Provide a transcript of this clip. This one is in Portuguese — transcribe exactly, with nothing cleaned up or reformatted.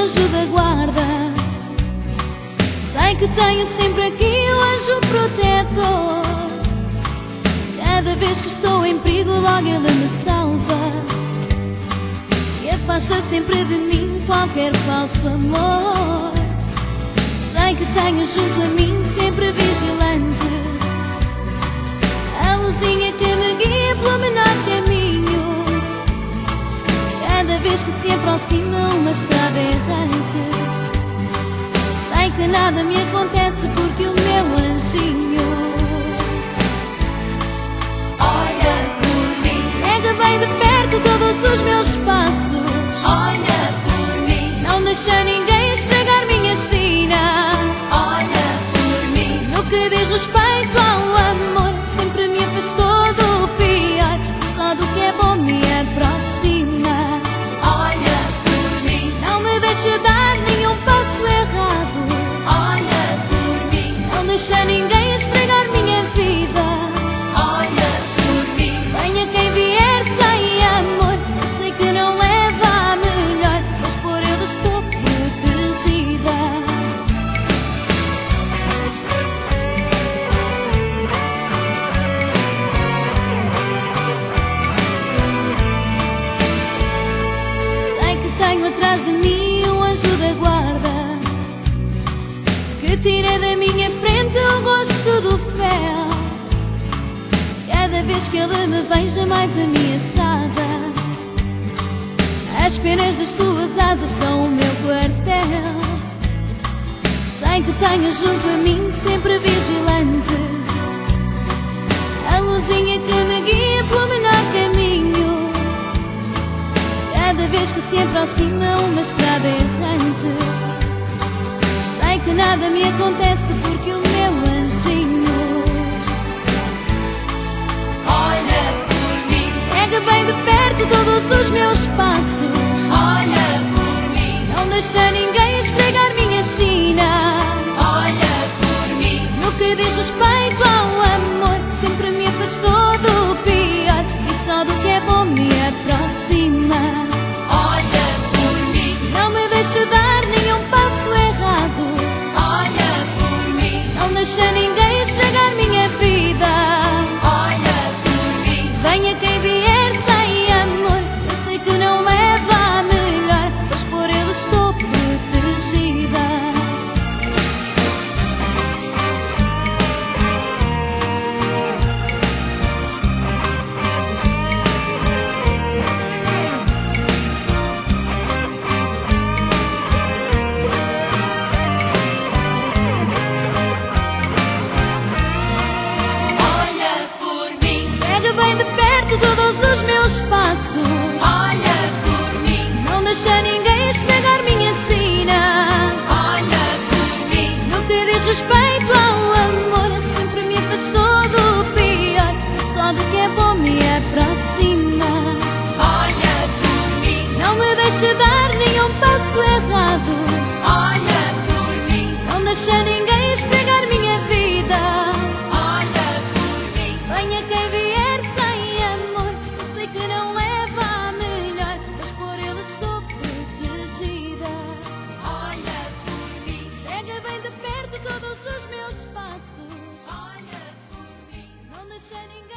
anjo da guarda. Sei que tenho sempre aqui o anjo protetor. Cada vez que estou em perigo, logo ele me salva e afasta sempre de mim qualquer falso amor. Sei que tenho junto a mim, sempre vigilante, a luzinha que me guia pelo menor caminho. Cada vez que se aproxima uma estrada errante, sei que nada me acontece porque o meu anjinho olha por mim, segue bem de perto todos os meus passos. Olha por mim, não deixa ninguém estragar minha sina. Olha por mim, no que diz respeito ao amor, sempre me afastou do pior, só do que é bom me aproxima. Olha por mim, não me deixa dar nenhum passo errado. Olha por mim, não deixa ninguém estragar minha vida. Olha por mim, venha quem vier sem amor, eu sei que não leva a melhor, mas por ele estou protegida. Sei que tenho atrás de mim o anjo da guarda, que tira da minha frente o gosto do fel. Cada vez que ele me veja mais ameaçada, as penas das suas asas são o meu quartel. Sei que tenho junto a mim, sempre vigilante, a luzinha que me guia pelo menor caminho. Cada vez que se aproxima uma estrada errante, sei que nada me acontece porque o meu anjinho olha por mim, segue bem de perto todos os meus passos. Olha por mim, não deixa ninguém estragar minha sina. Olha por mim, no que diz respeito ao amor, sempre me afastou do pior e só do que é bom me aproxima. Olha por mim, não me deixa dar nenhum passo errado. Olha por mim, não deixa ninguém estragar minha vida. Olha por mim, venha quem vier sem amor, eu sei que não leva a melhor, pois por ele estou protegida. Segue bem de perto todos os meus passos. Olha por mim, não deixa ninguém estragar minha sina. Olha por mim, no que diz respeito ao amor, sempre me afastou do pior e só do que é bom me aproxima. Olha por mim, não me deixa dar nenhum passo errado. Olha por mim, não deixa ninguém estragar minha vida. Olha por mim, venha quem vier sem amor, eu sei que não leva a melhor, mas por ele estou protegida. Olha por mim, segue bem de perto todos os meus passos. Olha por mim, não deixa ninguém